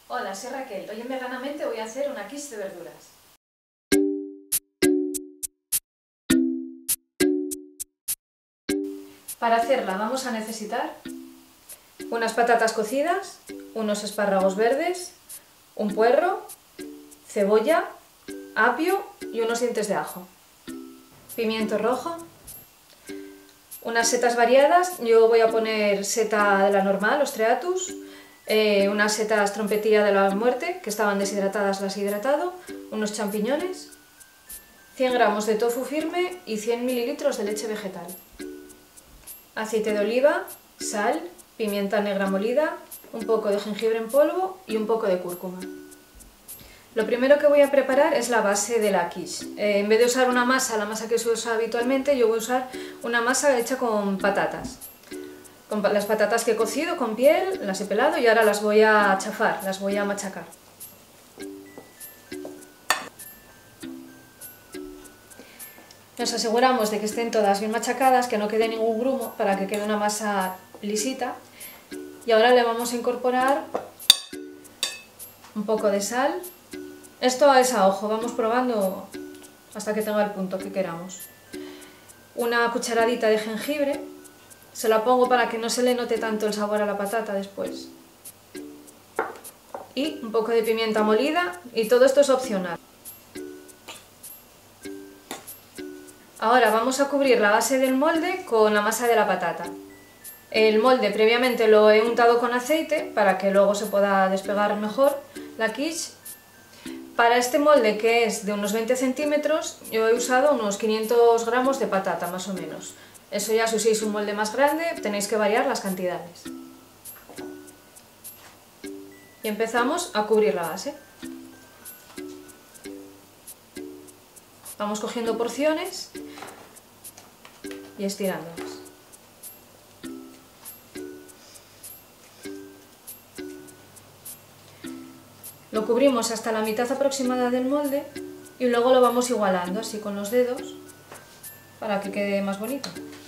Hola, soy Raquel. Hoy en Veganamente voy a hacer una quiche de verduras. Para hacerla vamos a necesitar unas patatas cocidas, unos espárragos verdes, un puerro, cebolla, apio y unos dientes de ajo, pimiento rojo, unas setas variadas. Yo voy a poner seta de la normal, Ostreatus, unas setas trompetilla de la muerte, que estaban deshidratadas, las he hidratado, unos champiñones, 100 gramos de tofu firme y 100 mililitros de leche vegetal, aceite de oliva, sal, pimienta negra molida, un poco de jengibre en polvo y un poco de cúrcuma. Lo primero que voy a preparar es la base de la quiche. En vez de usar una masa, la masa que se usa habitualmente, yo voy a usar una masa hecha con patatas. Con las patatas que he cocido con piel, las he pelado y ahora las voy a chafar, las voy a machacar. Nos aseguramos de que estén todas bien machacadas, que no quede ningún grumo, para que quede una masa lisita. Y ahora le vamos a incorporar un poco de sal. Esto es a ojo, vamos probando hasta que tenga el punto que queramos. Una cucharadita de jengibre, se la pongo para que no se le note tanto el sabor a la patata después. Y un poco de pimienta molida, y todo esto es opcional. Ahora vamos a cubrir la base del molde con la masa de la patata. El molde previamente lo he untado con aceite para que luego se pueda despegar mejor la quiche. Para este molde, que es de unos 20 centímetros, yo he usado unos 500 gramos de patata más o menos. Eso ya, si uséis un molde más grande, tenéis que variar las cantidades. Y empezamos a cubrir la base. Vamos cogiendo porciones y estirándolas. Lo cubrimos hasta la mitad aproximada del molde y luego lo vamos igualando así con los dedos para que quede más bonito.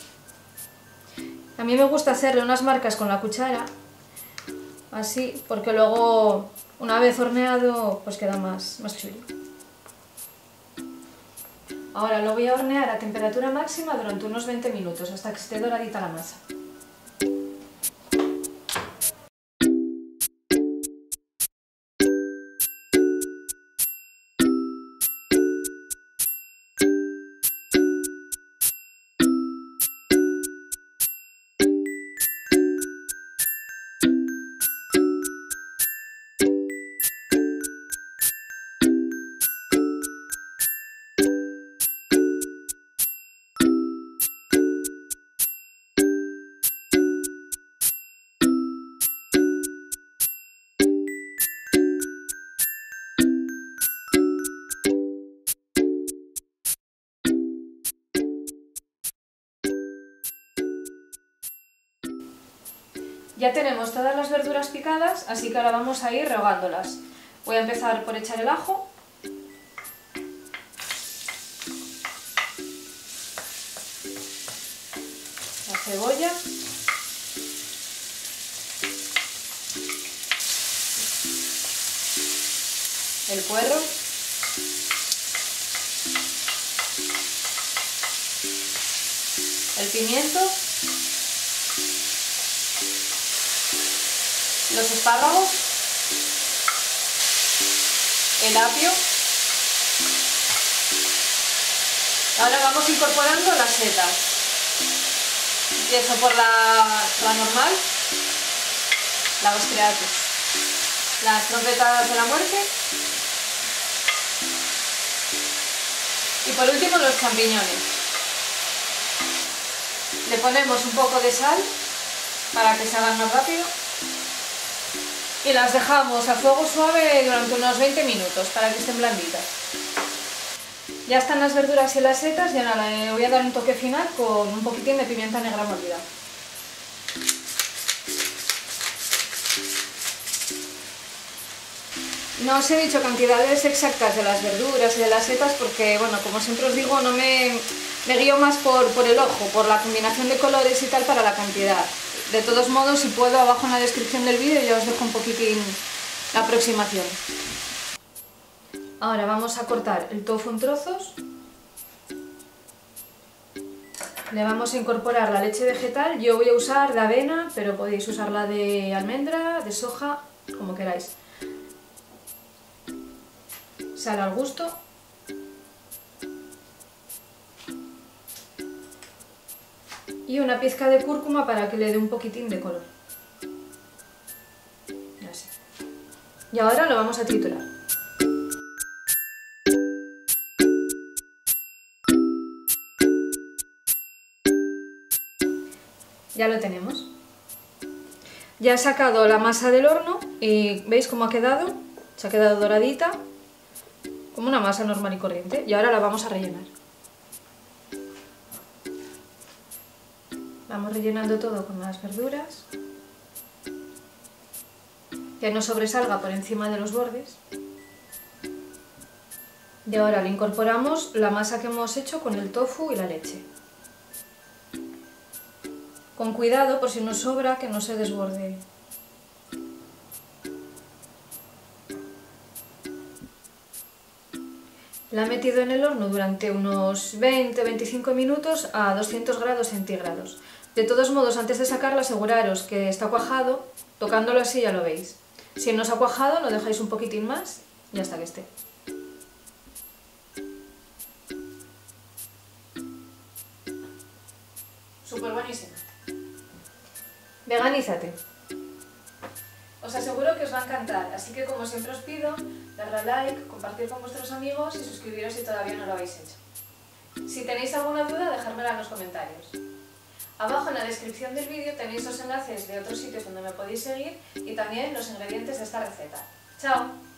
A mí me gusta hacerle unas marcas con la cuchara, así, porque luego una vez horneado pues queda más chulo. Ahora lo voy a hornear a temperatura máxima durante unos 20 minutos hasta que esté doradita la masa. Ya tenemos todas las verduras picadas, así que ahora vamos a ir rehogándolas. Voy a empezar por echar el ajo. La cebolla. El puerro. El pimiento. Los espárragos, el apio. Ahora vamos incorporando las setas. Empiezo por la normal, la Ostreatus, las trompetas de la muerte y por último los champiñones. Le ponemos un poco de sal para que se hagan más rápido. Y las dejamos a fuego suave durante unos 20 minutos para que estén blanditas. Ya están las verduras y las setas y ahora le voy a dar un toque final con un poquitín de pimienta negra molida. No os he dicho cantidades exactas de las verduras y de las setas porque, bueno, como siempre os digo, no me guío más por el ojo, por la combinación de colores y tal para la cantidad. De todos modos, si puedo, abajo en la descripción del vídeo ya os dejo un poquitín la aproximación. Ahora vamos a cortar el tofu en trozos. Le vamos a incorporar la leche vegetal. Yo voy a usar de avena, pero podéis usarla de almendra, de soja, como queráis. Sal al gusto. Y una pizca de cúrcuma para que le dé un poquitín de color. Así. Y ahora lo vamos a triturar. Ya lo tenemos. Ya he sacado la masa del horno y ¿veis cómo ha quedado? Se ha quedado doradita, como una masa normal y corriente. Y ahora la vamos a rellenar. Vamos rellenando todo con las verduras, que no sobresalga por encima de los bordes. Y ahora le incorporamos la masa que hemos hecho con el tofu y la leche. Con cuidado por si nos sobra, que no se desborde. La he metido en el horno durante unos 20-25 minutos a 200 grados centígrados. De todos modos, antes de sacarlo, aseguraros que está cuajado. Tocándolo así ya lo veis. Si no os ha cuajado, lo dejáis un poquitín más y hasta que esté. Súper buenísimo. Veganízate. Os aseguro que os va a encantar, así que como siempre os pido, darle a like, compartir con vuestros amigos y suscribiros si todavía no lo habéis hecho. Si tenéis alguna duda, dejármela en los comentarios. Abajo en la descripción del vídeo tenéis los enlaces de otros sitios donde me podéis seguir y también los ingredientes de esta receta. ¡Chao!